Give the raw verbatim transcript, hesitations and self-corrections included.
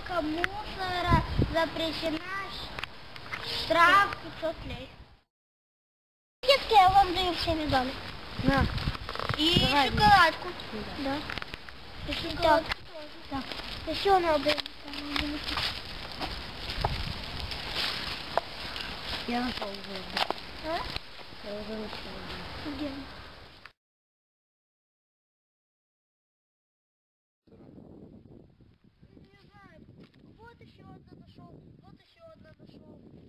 уборка мусора запрещена, штраф пятьсот лей. Детки, я вам даю все медали. На. И Давай, шоколадку. Да. И шоколадку тоже. Так. Еще надо. Я нашел уже. А? Я уже нашел. Где? Не знаю. Вот еще одна нашел. Вот еще одна нашел.